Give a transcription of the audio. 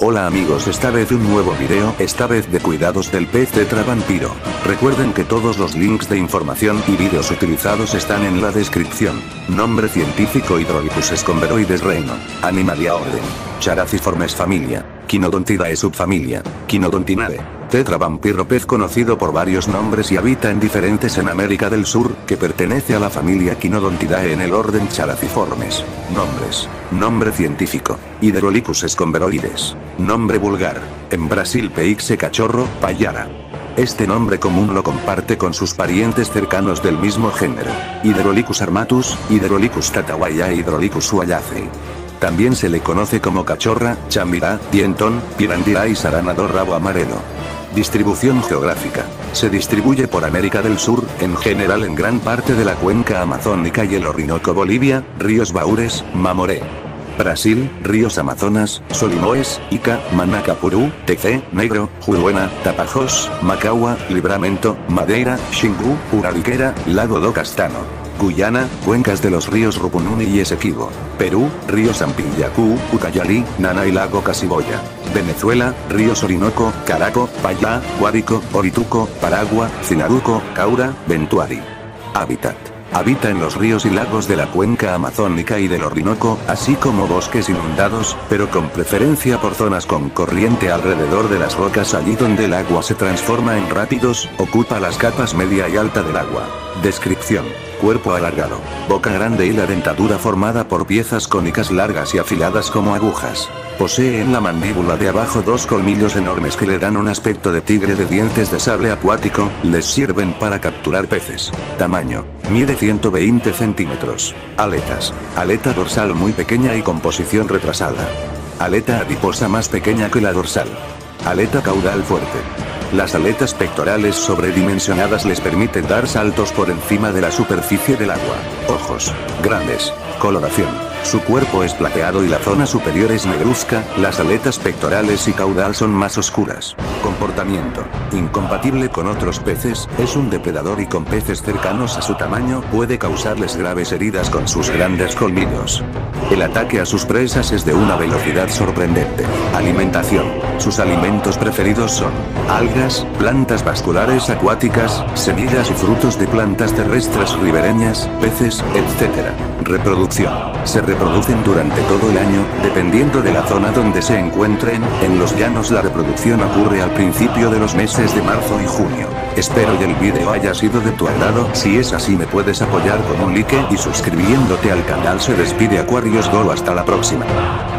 Hola amigos, esta vez un nuevo video, esta vez de cuidados del pez tetra vampiro. Recuerden que todos los links de información y vídeos utilizados están en la descripción. Nombre científico: Hydrolicus scomberoides reino. Animalia orden. Characiformes familia. Quinodontidae subfamilia. Quinodontinae. Tetra vampiro, pez conocido por varios nombres y habita en diferentes en América del Sur, que pertenece a la familia Quinodontidae en el orden Characiformes. Nombres. Nombre científico: Hydrolicus scomberoides. Nombre vulgar: en Brasil peixe cachorro, payara. Este nombre común lo comparte con sus parientes cercanos del mismo género: Hydrolicus armatus, Hydrolicus tatawaya e Hydrolicus huayacei. También se le conoce como cachorra, chambirá, dientón, pirandirá y saranador rabo amarelo. Distribución geográfica: se distribuye por América del Sur, en general en gran parte de la cuenca amazónica y el Orinoco. Bolivia: ríos Baures, Mamoré. Brasil: ríos Amazonas, Solimões, Ica, Manacapurú, Tecé, Negro, Juruena, Tapajós, Macagua, Livramento, Madeira, Xingu, Urariquera, Lago do Castano. Guyana: cuencas de los ríos Rupununi y Esequibo. Perú: ríos Ampillacú, Ucayali, Nana y Lago Casiboya. Venezuela: ríos Orinoco, Caraco, Payá, Guárico, Orituco, Paragua, Cinaruco, Caura, Ventuari. Hábitat: habita en los ríos y lagos de la cuenca amazónica y del Orinoco, así como bosques inundados, pero con preferencia por zonas con corriente alrededor de las rocas. Allí donde el agua se transforma en rápidos, ocupa las capas media y alta del agua. Descripción: cuerpo alargado, boca grande y la dentadura formada por piezas cónicas largas y afiladas como agujas. Posee en la mandíbula de abajo dos colmillos enormes que le dan un aspecto de tigre de dientes de sable acuático, les sirven para capturar peces. Tamaño: mide 120 centímetros. Aletas: aleta dorsal muy pequeña y con posición retrasada. Aleta adiposa más pequeña que la dorsal. Aleta caudal fuerte. Las aletas pectorales sobredimensionadas les permiten dar saltos por encima de la superficie del agua. Ojos grandes. Coloración: su cuerpo es plateado y la zona superior es negruzca, las aletas pectorales y caudal son más oscuras. Comportamiento: incompatible con otros peces, es un depredador y con peces cercanos a su tamaño puede causarles graves heridas con sus grandes colmillos. El ataque a sus presas es de una velocidad sorprendente. Alimentación: sus alimentos preferidos son algas, plantas vasculares acuáticas, semillas y frutos de plantas terrestres ribereñas, peces, etc. Reproducción: se reproducen durante todo el año, dependiendo de la zona donde se encuentren. En los llanos la reproducción ocurre al principio de los meses de marzo y junio. Espero que el video haya sido de tu agrado. Si es así, me puedes apoyar con un like y suscribiéndote al canal. Se despide Aquarius Go, hasta la próxima.